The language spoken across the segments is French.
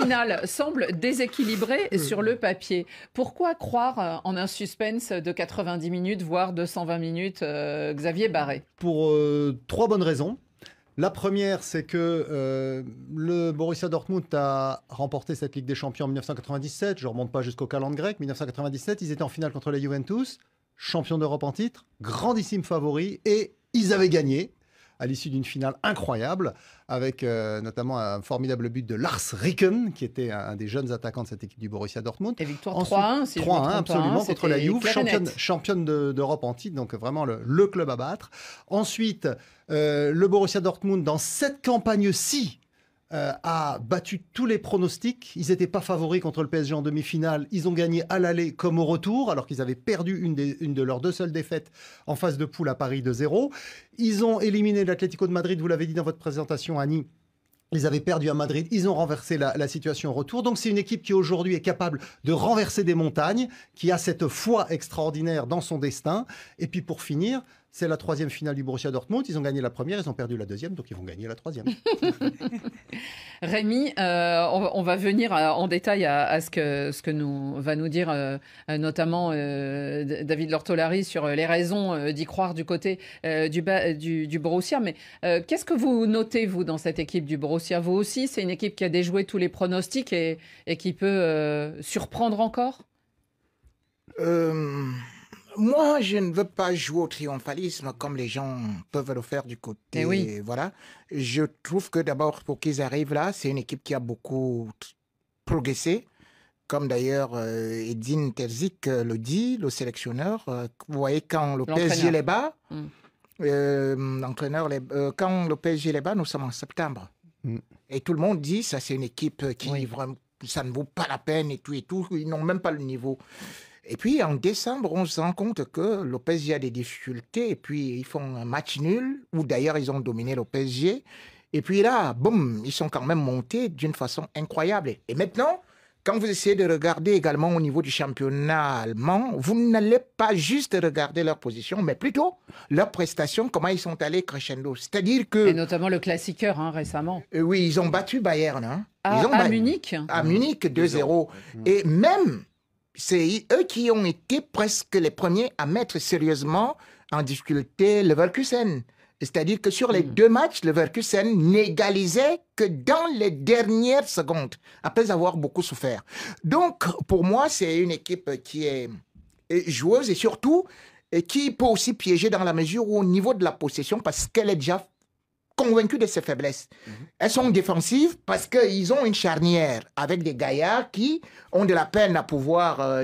finale semble déséquilibrée sur le papier. Pourquoi croire en un suspense de 90 minutes, voire 220 minutes, Xavier Barré? Pour 3 bonnes raisons. La première, c'est que le Borussia Dortmund a remporté cette Ligue des Champions en 1997. Je ne remonte pas jusqu'au calendrier grec. 1997, ils étaient en finale contre la Juventus, champion d'Europe en titre, grandissime favori, et ils avaient gagné à l'issue d'une finale incroyable, avec notamment un formidable but de Lars Ricken, qui était un des jeunes attaquants de cette équipe du Borussia Dortmund. Et victoire 3-1, si 3-1, je me trompe absolument, pas, contre la Juve, championne d'Europe en titre, donc vraiment le club à battre. Ensuite, le Borussia Dortmund, dans cette campagne-ci, a battu tous les pronostics. Ils n'étaient pas favoris contre le PSG en demi-finale. Ils ont gagné à l'aller comme au retour, alors qu'ils avaient perdu une de leurs 2 seules défaites en phase de poule à Paris 2-0. Ils ont éliminé l'Atlético de Madrid, vous l'avez dit dans votre présentation, Annie. Ils avaient perdu à Madrid, ils ont renversé la situation au retour. Donc c'est une équipe qui aujourd'hui est capable de renverser des montagnes, qui a cette foi extraordinaire dans son destin. Et puis pour finir, c'est la 3e finale du Borussia Dortmund. Ils ont gagné la première, ils ont perdu la 2e, donc ils vont gagner la 3e. Rémi, on va venir en détail à ce que va nous dire notamment David Lortolari sur les raisons d'y croire du côté du Borussia. Mais qu'est-ce que vous notez, vous, dans cette équipe du Borussia? Vous aussi, c'est une équipe qui a déjoué tous les pronostics et qui peut surprendre encore? Moi, je ne veux pas jouer au triomphalisme comme les gens peuvent le faire du côté. Oui. Voilà. Je trouve que d'abord, pour qu'ils arrivent là, c'est une équipe qui a beaucoup progressé. Comme d'ailleurs Edin Terzic le dit, le sélectionneur. Vous voyez, quand le PSG les bat, quand le PSG les bat, nous sommes en septembre. Et tout le monde dit, ça c'est une équipe qui vraiment, ça ne vaut pas la peine et tout. Ils n'ont même pas le niveau. Et puis, en décembre, on se rend compte que le PSG a des difficultés. Et puis, ils font un match nul, où d'ailleurs, ils ont dominé le PSG. Et puis là, boum, ils sont quand même montés d'une façon incroyable. Et maintenant, quand vous essayez de regarder également au niveau du championnat allemand, vous n'allez pas juste regarder leur position, mais plutôt leur prestation, comment ils sont allés crescendo. C'est-à-dire que... Et notamment le classiqueur, récemment. Oui, ils ont battu Bayern. À Munich. À Munich, 2-0. Et même... c'est eux qui ont été presque les premiers à mettre sérieusement en difficulté Leverkusen. C'est-à-dire que sur les 2 matchs, Leverkusen n'égalisait que dans les dernières secondes, après avoir beaucoup souffert. Donc, pour moi, c'est une équipe qui est joueuse et surtout qui peut aussi piéger dans la mesure où au niveau de la possession, parce qu'elle est déjà convaincus de ses faiblesses. Elles sont défensives parce qu'ils ont une charnière avec des gaillards qui ont de la peine à pouvoir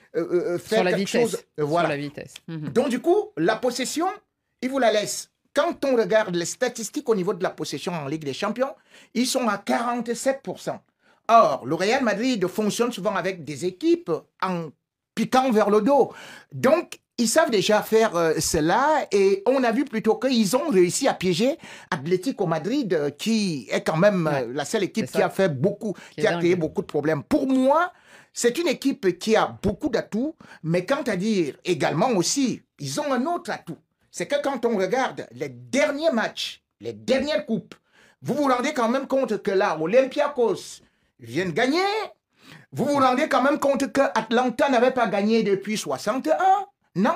faire quelque chose. Voilà. Sur la vitesse. Donc du coup, la possession, ils vous la laissent. Quand on regarde les statistiques au niveau de la possession en Ligue des Champions, ils sont à 47%. Or, le Real Madrid fonctionne souvent avec des équipes en piquant vers le dos. Donc, ils savent déjà faire cela et on a vu plutôt qu'ils ont réussi à piéger Atlético Madrid qui est quand même la seule équipe qui a fait beaucoup, qui a créé beaucoup de problèmes. Pour moi, c'est une équipe qui a beaucoup d'atouts, mais quant à dire également aussi, ils ont un autre atout. C'est que quand on regarde les derniers matchs, les dernières coupes, vous vous rendez quand même compte que là, Olympiakos vient de gagner. Vous vous rendez quand même compte que Atlanta n'avait pas gagné depuis 61. Non.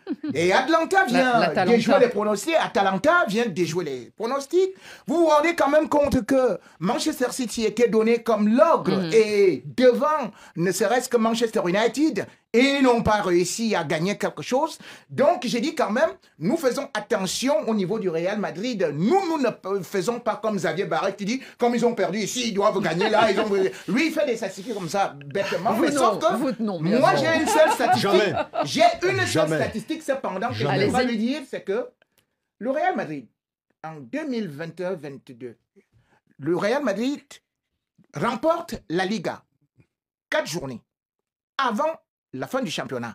Et Atlanta vient déjouer les pronostics. Atalanta vient déjouer les pronostics. Vous vous rendez quand même compte que Manchester City était donné comme l'ogre et devant, ne serait-ce que Manchester United, et ils n'ont pas réussi à gagner quelque chose. Donc, j'ai dit quand même, nous faisons attention au niveau du Real Madrid. Nous ne faisons pas comme Xavier Barré qui dit, comme ils ont perdu ici, ils doivent gagner là. Lui, il fait des statistiques comme ça, bêtement. Mais sauf que moi, j'ai une seule statistique. J'ai une seule statistique, cependant, que je ne vais pas lui dire, c'est que le Real Madrid, en 2021-22, le Real Madrid remporte la Liga 4 journées avant la fin du championnat.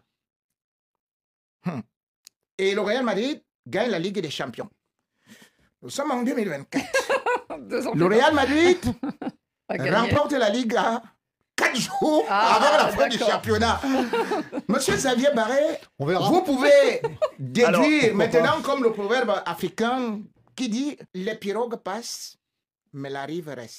Et le Real Madrid gagne la Ligue des Champions. Nous sommes en 2024. Le Real Madrid remporte la Liga 4 jours avant la fin du championnat. Monsieur Xavier Barré, vous pouvez déduire maintenant comme le proverbe africain qui dit « Les pirogues passent, mais la rive reste ».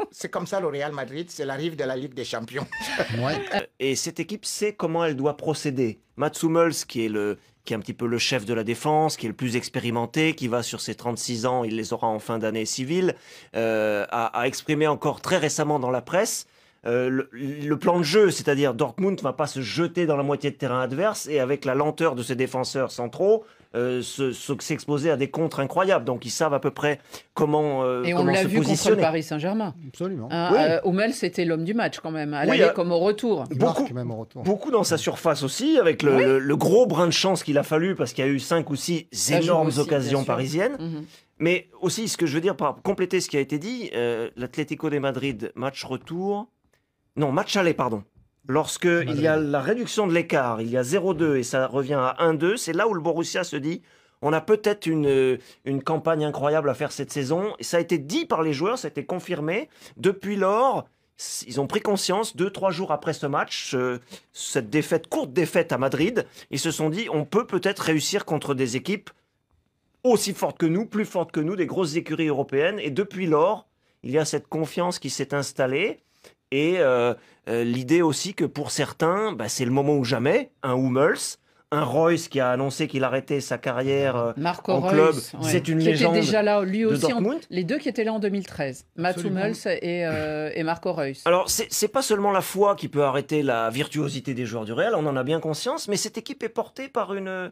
C'est comme ça le Real Madrid, c'est la rive de la Ligue des Champions. Ouais. Et cette équipe sait comment elle doit procéder. Mats Hummels, qui est un petit peu le chef de la défense, qui est le plus expérimenté, qui va sur ses 36 ans, il les aura en fin d'année civile, a exprimé encore très récemment dans la presse le plan de jeu, c'est-à-dire Dortmund ne va pas se jeter dans la moitié de terrain adverse et avec la lenteur de ses défenseurs centraux, s'exposer à des contres incroyables. Donc ils savent à peu près comment Et on comment l'a se vu contre positionner. le Paris Saint-Germain. Absolument. Hummels, c'était l'homme du match quand même, à Oui, l'aller comme au retour. Il beaucoup- marque même au retour. Beaucoup dans sa surface aussi, avec le gros brin de chance qu'il a fallu, parce qu'il y a eu 5 ou 6 Ça joue énormes aussi, occasions bien sûr. parisiennes. Mhm. Mais aussi, ce que je veux dire, pour compléter ce qui a été dit, l'Atlético de Madrid, match retour... Non, match aller, pardon. Lorsque il y a la réduction de l'écart, il y a 0-2 et ça revient à 1-2, c'est là où le Borussia se dit, on a peut-être une campagne incroyable à faire cette saison. Et ça a été dit par les joueurs, ça a été confirmé. Depuis lors, ils ont pris conscience, 2-3 jours après ce match, cette défaite, courte défaite à Madrid, ils se sont dit, on peut peut-être réussir contre des équipes aussi fortes que nous, plus fortes que nous, des grosses écuries européennes. Et depuis lors, il y a cette confiance qui s'est installée. Et l'idée aussi que pour certains, c'est le moment ou jamais. Un Hummels, un Reus qui a annoncé qu'il arrêtait sa carrière Marco en Reus, club. ouais, C'est une qui légende était déjà là, lui de aussi. Dortmund. Les deux qui étaient là en 2013, Mats Absolument. Hummels et Marco Reus. Alors, c'est pas seulement la foi qui peut arrêter la virtuosité des joueurs du Real, on en a bien conscience, mais cette équipe est portée par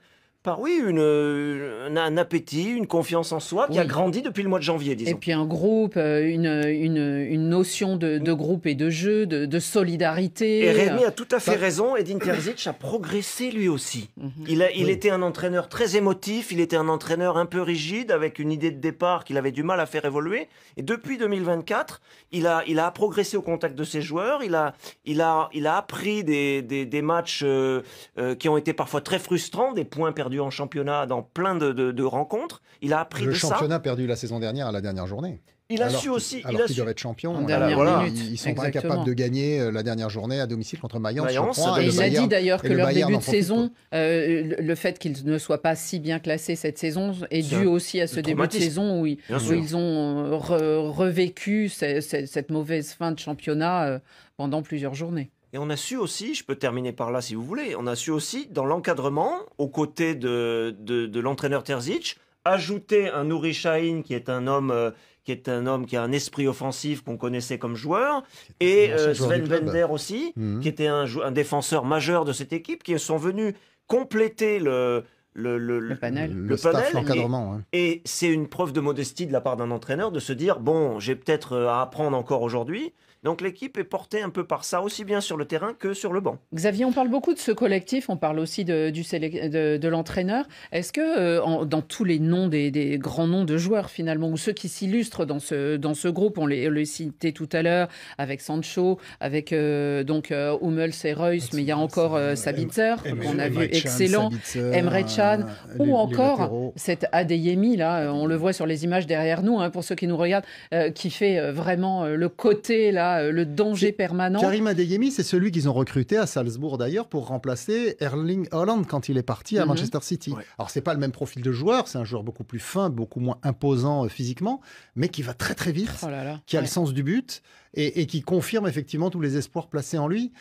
un appétit, une confiance en soi qui a Oui. grandi depuis le mois de janvier, Et disons. puis un groupe, une notion de groupe et de jeu, de solidarité. Et Rémi a tout à fait raison. Edin Terzic a progressé lui aussi. Il était un entraîneur très émotif, il était un entraîneur un peu rigide, avec une idée de départ qu'il avait du mal à faire évoluer. Et depuis 2024, il a progressé au contact de ses joueurs. Il a appris des matchs qui ont été parfois très frustrants, des points perdus en championnat dans plein de rencontres. Il a appris Le de ça. championnat perdu la saison dernière à la dernière journée. Il a Alors su qu'il- aussi. Alors qu'ils doivent être champions. En dernière voilà. minute. Ils sont pas Exactement. incapables de gagner la dernière journée à domicile contre Mayence, je Mayence, crois. ça Et le il a dit d'ailleurs que et le leur Bayern début en de profite, saison, le fait qu'ils ne soient pas si bien classés cette saison, est C'est dû aussi à ce le début de traumatisme. saison où Bien où sûr. ils ont revécu cette mauvaise fin de championnat pendant plusieurs journées. Et on a su aussi, je peux terminer par là si vous voulez, on a su aussi dans l'encadrement, aux côtés de l'entraîneur Terzic, ajouter un Nouri Sahin qui est un homme qui a un esprit offensif qu'on connaissait comme joueur, et L'ancien joueur Sven du club. Bender aussi, Mhm. qui était un défenseur majeur de cette équipe, qui sont venus compléter le panel. Le panel, staff, l'encadrement. hein. Et c'est une preuve de modestie de la part d'un entraîneur de se dire, bon, j'ai peut-être à apprendre encore aujourd'hui. Donc l'équipe est portée un peu par ça, aussi bien sur le terrain que sur le banc. Xavier, on parle beaucoup de ce collectif, on parle aussi de l'entraîneur. Est-ce que dans tous les noms des grands noms de joueurs finalement, ou ceux qui s'illustrent dans ce groupe, on les citait tout à l'heure, avec Sancho, avec Hummels et Reus, mais il y a encore Sabitzer, qu'on a vu excellent, Emre Can, ou encore cet Adeyemi, là, on le voit sur les images derrière nous, pour ceux qui nous regardent, qui fait vraiment le côté, là, le danger permanent. Karim Adeyemi, c'est celui qu'ils ont recruté à Salzbourg d'ailleurs pour remplacer Erling Haaland quand il est parti à Manchester City. Ouais. Alors c'est pas le même profil de joueur, c'est un joueur beaucoup plus fin, beaucoup moins imposant physiquement, mais qui va très très vite, Oh là là. qui a Ouais. le sens du but et qui confirme effectivement tous les espoirs placés en lui.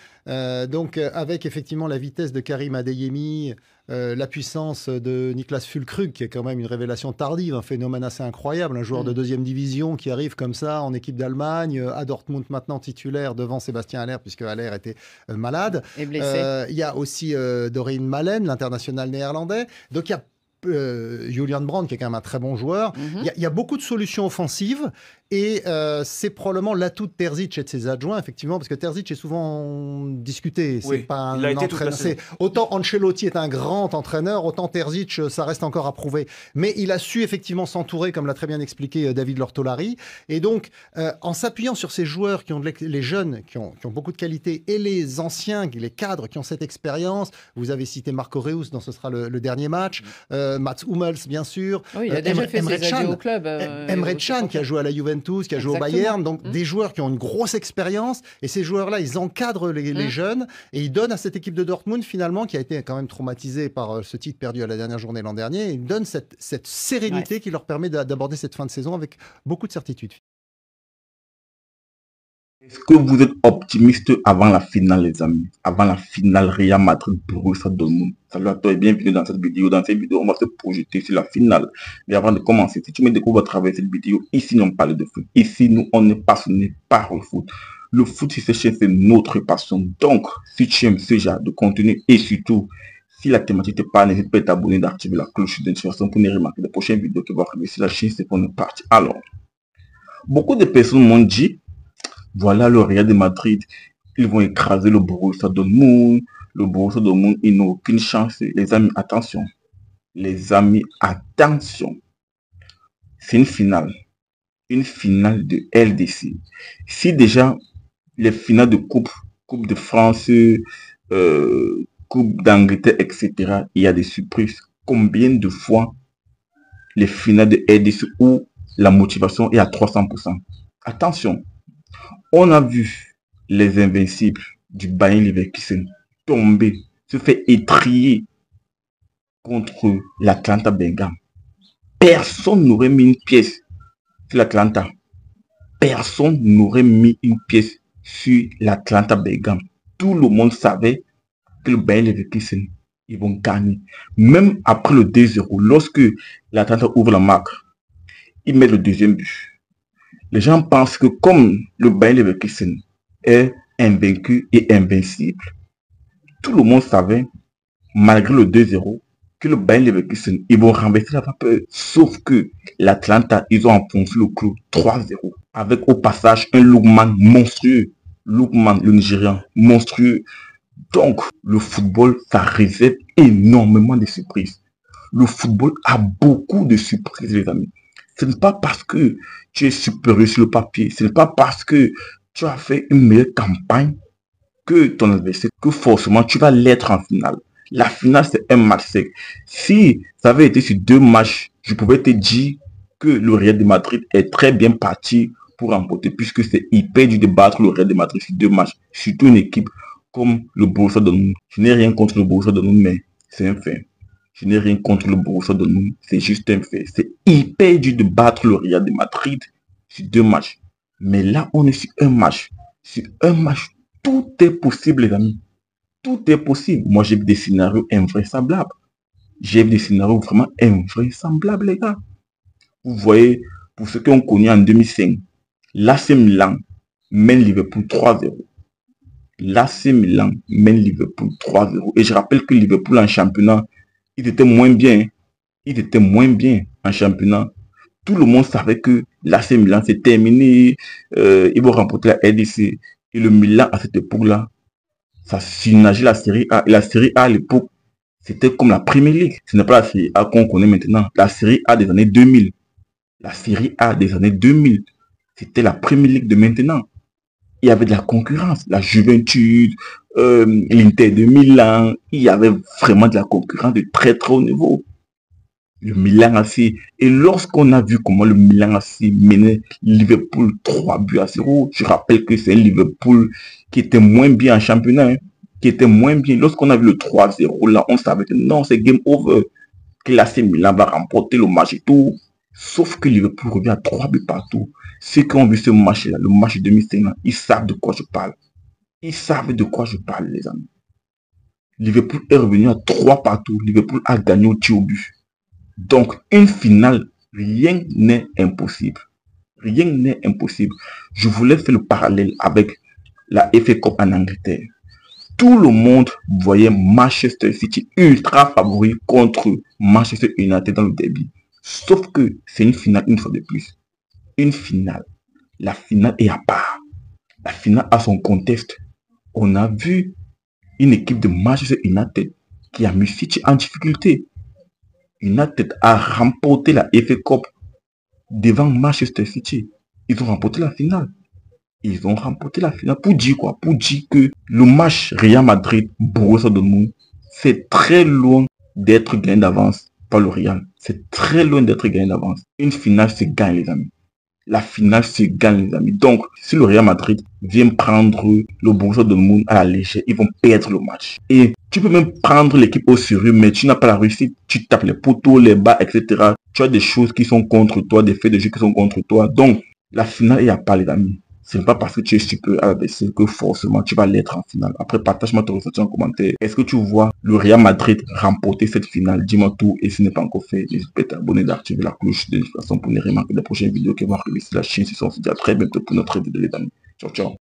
Avec effectivement la vitesse de Karim Adeyemi, la puissance de Niklas Füllkrug, qui est quand même une révélation tardive, un phénomène assez incroyable, un joueur de deuxième division qui arrive comme ça en équipe d'Allemagne, à Dortmund maintenant titulaire devant Sébastien Haller, puisque Haller était malade. Et blessé. Il y a aussi Doreen Malen, l'international néerlandais. Donc il y a Julian Brandt, qui est quand même un très bon joueur. Il y a beaucoup de solutions offensives. Et c'est probablement l'atout de Terzic et de ses adjoints, effectivement, parce que Terzic est souvent discuté. C'est Oui, pas un il a été toute la entraîneur. saison. Autant Ancelotti est un grand entraîneur, autant Terzic, ça reste encore à prouver. Mais il a su effectivement s'entourer, comme l'a très bien expliqué David Lortolari. Et donc, en s'appuyant sur ces joueurs qui ont les jeunes, qui ont beaucoup de qualité, et les anciens, les cadres qui ont cette expérience, vous avez cité Marco Reus, dans ce sera le dernier match, Mats Hummels, bien sûr. Oui, il a déjà fait Emre ses adieux au club. Emre Can, qui a joué à la Juventus, qui a joué au Exactement. Bayern, donc des joueurs qui ont une grosse expérience, et ces joueurs-là, ils encadrent les jeunes, et ils donnent à cette équipe de Dortmund, finalement, qui a été quand même traumatisée par ce titre perdu à la dernière journée l'an dernier, ils donnent cette sérénité qui leur permet d'aborder cette fin de saison avec beaucoup de certitude. Est-ce que vous êtes optimiste avant la finale, les amis? Avant la finale Real Madrid-Borussia Dortmund. Salut à toi et bienvenue dans cette vidéo. Dans cette vidéo, on va se projeter sur la finale. Mais avant de commencer, si tu me découvres à travers cette vidéo, ici, on parle de foot. Ici, nous, on est passionné par le foot. Le foot, c'est notre passion. Donc, si tu aimes ce genre de contenu et surtout, si la thématique te parle, n'hésite pas à t'abonner, d'activer la cloche de notification pour ne remarquer les prochaines vidéos qui vont arriver sur la chaîne. C'est pour nous partir. Alors, beaucoup de personnes m'ont dit, voilà le Real de Madrid, ils vont écraser le Borussia Dortmund. Le Borussia Dortmund, ils n'ont aucune chance. Les amis, attention. Les amis, attention. C'est une finale. Une finale de LDC. Si déjà, les finales de Coupe de France, Coupe d'Angleterre, etc., il y a des surprises. Combien de fois les finales de LDC où la motivation est à 300%? Attention. On a vu les invincibles du Bayern Leverkusen tomber, se faire étrier contre l'Atlanta Bergame. Personne n'aurait mis une pièce sur l'Atlanta. Personne n'aurait mis une pièce sur l'Atlanta Bergame. Tout le monde savait que le Bayern Leverkusen, ils vont gagner. Même après le 2-0, lorsque l'Atlanta ouvre la marque, ils mettent le deuxième but. Les gens pensent que comme le Bayern Leverkusen est invaincu et invincible, tout le monde savait, malgré le 2-0, que le Bayern Leverkusen, ils vont renverser la vapeur. Sauf que l'Atlanta, ils ont enfoncé le clou 3-0. Avec au passage un Lookman monstrueux. Lookman, le Nigérian, monstrueux. Donc, le football, ça réserve énormément de surprises. Le football a beaucoup de surprises, les amis. Ce n'est pas parce que tu es supérieur sur le papier, ce n'est pas parce que tu as fait une meilleure campagne que ton adversaire, que forcément tu vas l'être en finale. La finale, c'est un match sec. Si ça avait été sur 2 matchs, je pouvais te dire que le Real de Madrid est très bien parti pour remporter, puisque c'est hyper dur de battre le Real de Madrid sur 2 matchs, surtout une équipe comme le Borussia Dortmund. Je n'ai rien contre le Borussia Dortmund, mais c'est un fait. Je n'ai rien contre le Borussia Dortmund, c'est juste un fait. C'est hyper dur de battre le Real de Madrid sur 2 matchs. Mais là, on est sur un match. Sur un match, tout est possible, les amis. Tout est possible. Moi, j'ai vu des scénarios invraisemblables. J'ai vu des scénarios vraiment invraisemblables, les gars. Vous voyez, pour ceux qui ont connu en 2005, l'AC Milan mène Liverpool 3-0. L'AC Milan mène Liverpool 3-0. Et je rappelle que Liverpool en championnat, ils étaient moins bien. Ils étaient moins bien en championnat. Tout le monde savait que l'AC Milan s'est terminé. Ils vont remporter la LDC. Et le Milan, à cette époque-là, ça surnageait la Série A. Et la Série A, à l'époque, c'était comme la Premier League. Ce n'est pas la Série A qu'on connaît maintenant. La Série A des années 2000. La Série A des années 2000. C'était la Premier League de maintenant. Il y avait de la concurrence. La Juventus, l'Inter de Milan. Il y avait vraiment de la concurrence de très très haut niveau. Le Milan AC. Et lorsqu'on a vu comment le Milan AC menait Liverpool 3-0, je rappelle que c'est un Liverpool qui était moins bien en championnat. Qui était moins bien. Lorsqu'on a vu le 3-0, là, on savait que non, c'est game over. Que l'AC Milan va remporter le match et tout. Sauf que Liverpool revient à 3 buts partout. Ceux qui ont vu ce match-là, le match de 2005, ils savent de quoi je parle. Ils savent de quoi je parle, les amis. Liverpool est revenu à 3 partout. Liverpool a gagné au tir au but. Donc, une finale, rien n'est impossible. Rien n'est impossible. Je voulais faire le parallèle avec la FA Cup en Angleterre. Tout le monde voyait Manchester City ultra favori contre Manchester United dans le derby. Sauf que c'est une finale une fois de plus. Une finale. La finale est à part. La finale a son contexte. On a vu une équipe de Manchester United qui a mis City en difficulté. United a remporté la FA Cup devant Manchester City. Ils ont remporté la finale. Ils ont remporté la finale. Pour dire quoi? Pour dire que le match Real Madrid-Borussia Dortmund, c'est très loin d'être gagné d'avance par le Real. C'est très loin d'être gagné d'avance. Une finale se gagne, les amis. La finale se gagne, les amis. Donc, si le Real Madrid vient prendre le Borussia Dortmund à la légère, ils vont perdre le match. Et tu peux même prendre l'équipe au sérieux, mais tu n'as pas la réussite. Tu tapes les poteaux, les bas, etc. Tu as des choses qui sont contre toi, des faits de jeu qui sont contre toi. Donc, la finale est à part, les amis. Ce n'est pas parce que tu es super à ABC que forcément tu vas l'être en finale. Après, partage-moi ton ressenti en commentaire. Est-ce que tu vois le Real Madrid remporter cette finale? Dis-moi tout. Et si ce n'est pas encore fait, n'hésite pas à t'abonner, d'activer la cloche de toute façon pour ne rien manquer des prochaines vidéos qui vont arriver sur la chaîne. On se dit à très bientôt pour notre vidéo, les amis. Ciao, ciao.